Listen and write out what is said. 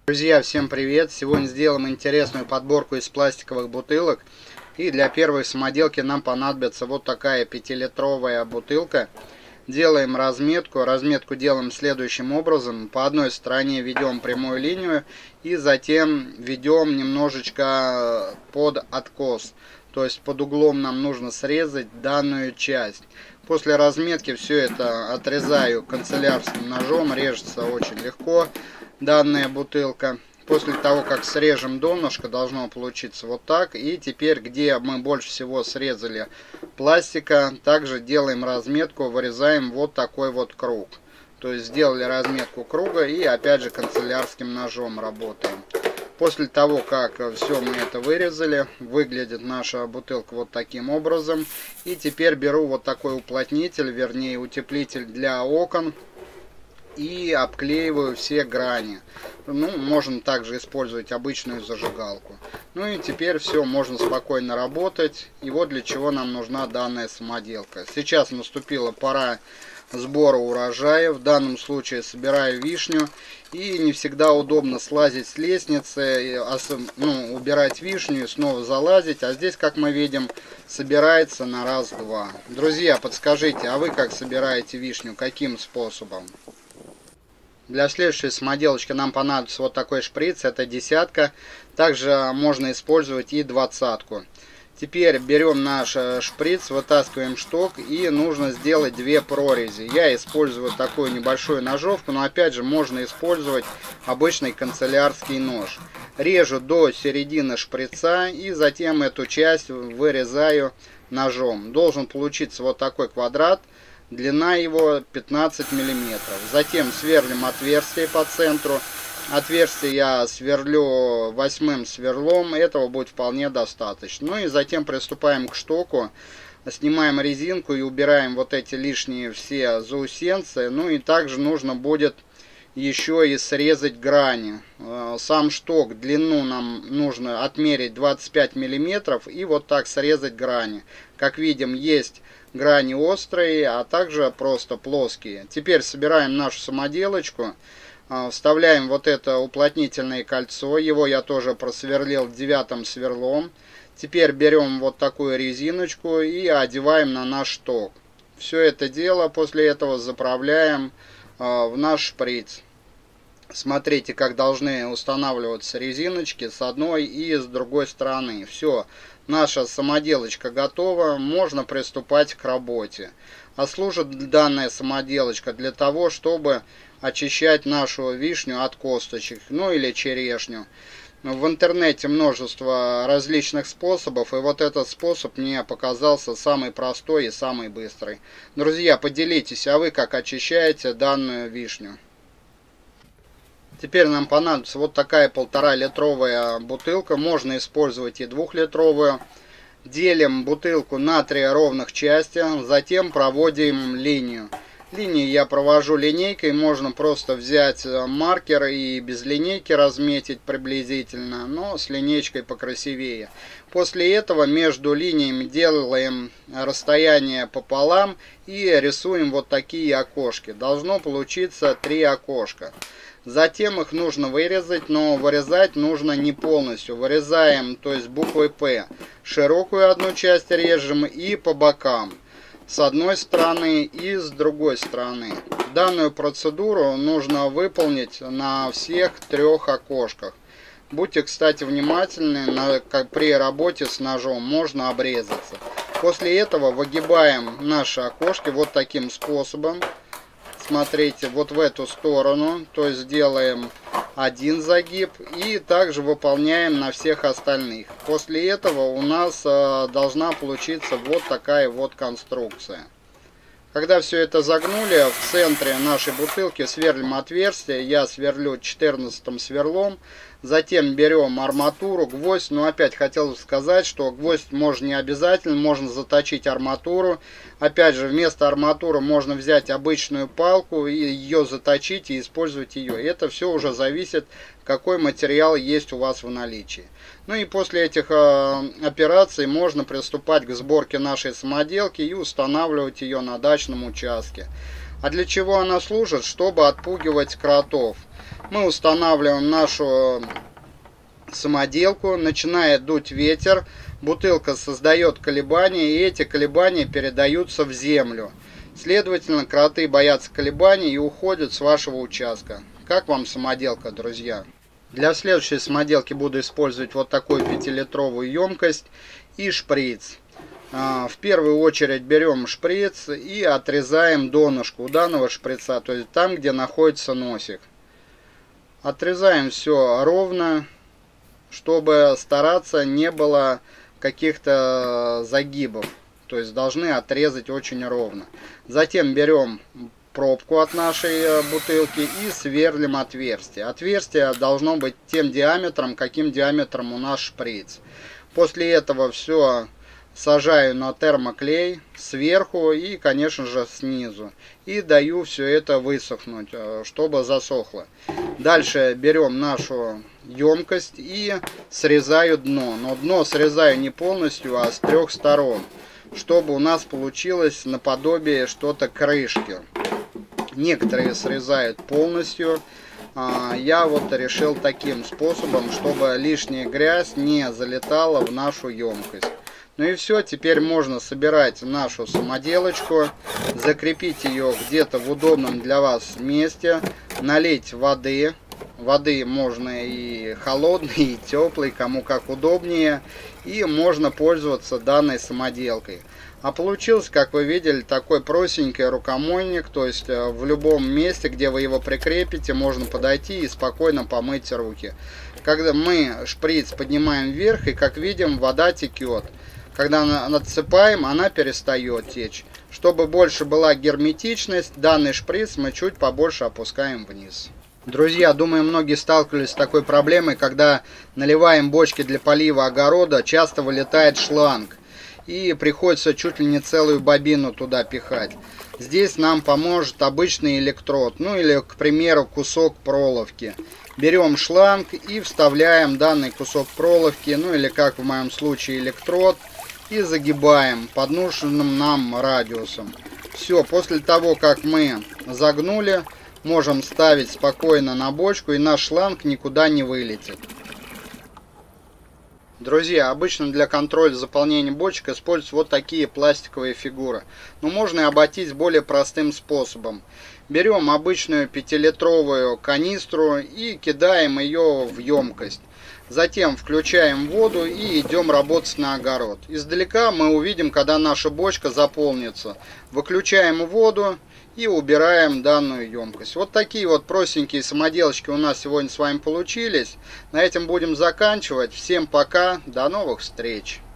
Друзья, всем привет! Сегодня сделаем интересную подборку из пластиковых бутылок. И для первой самоделки нам понадобится вот такая 5-литровая бутылка. Делаем разметку. Разметку делаем следующим образом. По одной стороне ведем прямую линию и затем ведем немножечко под откос. То есть под углом нам нужно срезать данную часть. После разметки все это отрезаю канцелярским ножом. Режется очень легко данная бутылка. После того, как срежем донышко, должно получиться вот так. И теперь, где мы больше всего срезали пластика, также делаем разметку, вырезаем вот такой вот круг. То есть сделали разметку круга и опять же канцелярским ножом работаем. После того, как все мы это вырезали, выглядит наша бутылка вот таким образом. И теперь беру вот такой уплотнитель, вернее утеплитель для окон. И обклеиваю все грани. Ну, можно также использовать обычную зажигалку. Ну и теперь все, можно спокойно работать. И вот для чего нам нужна данная самоделка. Сейчас наступила пора сбора урожая. В данном случае собираю вишню. И не всегда удобно слазить с лестницы, убирать вишню и снова залазить. А здесь, как мы видим, собирается на раз-два. Друзья, подскажите, а вы как собираете вишню? Каким способом? Для следующей самоделочки нам понадобится вот такой шприц, это 10-ка. Также можно использовать и 20-ку. Теперь берем наш шприц, вытаскиваем шток и нужно сделать 2 прорези. Я использую такую небольшую ножовку, но опять же можно использовать обычный канцелярский нож. Режу до середины шприца и затем эту часть вырезаю ножом. Должен получиться вот такой квадрат. Длина его 15 мм. Затем сверлим отверстие по центру. Отверстие я сверлю 8-м сверлом. Этого будет вполне достаточно. Ну и затем приступаем к штоку. Снимаем резинку и убираем вот эти лишние все заусенцы. Ну и также нужно будет еще и срезать грани. Сам шток, длину нам нужно отмерить 25 мм и вот так срезать грани. Как видим, есть грани острые, а также просто плоские. Теперь собираем нашу самоделочку, вставляем вот это уплотнительное кольцо, его я тоже просверлил 9-м сверлом. Теперь берем вот такую резиночку и одеваем на наш шток. Все это дело после этого заправляем в наш шприц. Смотрите, как должны устанавливаться резиночки с одной и с другой стороны. Все, наша самоделочка готова, можно приступать к работе. А служит данная самоделочка для того, чтобы очищать нашу вишню от косточек, ну или черешню. В интернете множество различных способов, и вот этот способ мне показался самый простой и самый быстрый. Друзья, поделитесь, а вы как очищаете данную вишню? Теперь нам понадобится вот такая 1,5-литровая бутылка, можно использовать и 2-литровую. Делим бутылку на 3 ровных части, затем проводим линию. Линии я провожу линейкой, можно просто взять маркер и без линейки разметить приблизительно, но с линейкой покрасивее. После этого между линиями делаем расстояние пополам и рисуем вот такие окошки. Должно получиться 3 окошка. Затем их нужно вырезать, но вырезать нужно не полностью. Вырезаем, то есть буквой П. Широкую одну часть режем и по бокам. С одной стороны и с другой стороны. Данную процедуру нужно выполнить на всех 3 окошках. Будьте, кстати, внимательны, при работе с ножом можно обрезаться. После этого выгибаем наши окошки вот таким способом. Смотрите, вот в эту сторону, то есть делаем один загиб и также выполняем на всех остальных. После этого у нас должна получиться вот такая вот конструкция. Когда все это загнули, в центре нашей бутылки сверлим отверстие. Я сверлю 14-м сверлом. Затем берем арматуру, гвоздь. Но опять хотел сказать, что гвоздь можно не обязательно, можно заточить арматуру. Опять же, вместо арматуры можно взять обычную палку и ее заточить и использовать ее. Это все уже зависит, какой материал есть у вас в наличии. Ну и после этих операций можно приступать к сборке нашей самоделки и устанавливать ее на дачном участке. А для чего она служит? Чтобы отпугивать кротов. Мы устанавливаем нашу самоделку, начинает дуть ветер, бутылка создает колебания, и эти колебания передаются в землю. Следовательно, кроты боятся колебаний и уходят с вашего участка. Как вам самоделка, друзья? Для следующей самоделки буду использовать вот такую 5-литровую емкость и шприц. В первую очередь берем шприц и отрезаем донышко у данного шприца, то есть там, где находится носик. Отрезаем все ровно, чтобы стараться не было каких-то загибов. То есть должны отрезать очень ровно. Затем берем пробку от нашей бутылки и сверлим отверстие. Отверстие должно быть тем диаметром, каким диаметром у нас шприц. После этого все сажаю на термоклей сверху и, конечно же, снизу. И даю все это высохнуть, чтобы засохло. Дальше берем нашу емкость и срезаю дно. Но дно срезаю не полностью, а с 3 сторон, чтобы у нас получилось наподобие что-то крышки. Некоторые срезают полностью. Я вот решил таким способом, чтобы лишняя грязь не залетала в нашу емкость. Ну и все, теперь можно собирать нашу самоделочку, закрепить ее где-то в удобном для вас месте, налить воды. Воды можно и холодной, и теплой, кому как удобнее. И можно пользоваться данной самоделкой. А получился, как вы видели, такой простенький рукомойник. То есть в любом месте, где вы его прикрепите, можно подойти и спокойно помыть руки. Когда мы шприц поднимаем вверх, и как видим, вода текет. Когда надсыпаем, она перестает течь. Чтобы больше была герметичность, данный шприц мы чуть побольше опускаем вниз. Друзья, думаю, многие сталкивались с такой проблемой, когда наливаем бочки для полива огорода, часто вылетает шланг. И приходится чуть ли не целую бобину туда пихать. Здесь нам поможет обычный электрод, ну или, к примеру, кусок проволоки. Берем шланг и вставляем данный кусок проволоки, ну или, как в моем случае, электрод, и загибаем под нужным нам радиусом. Все, после того, как мы загнули, можем ставить спокойно на бочку, и наш шланг никуда не вылетит. Друзья, обычно для контроля заполнения бочек используются вот такие пластиковые фигуры. Но можно и обойтись более простым способом. Берем обычную 5-литровую канистру и кидаем ее в емкость. Затем включаем воду и идем работать на огород. Издалека мы увидим, когда наша бочка заполнится. Выключаем воду и убираем данную емкость. Вот такие вот простенькие самоделочки у нас сегодня с вами получились. На этом будем заканчивать. Всем пока, до новых встреч!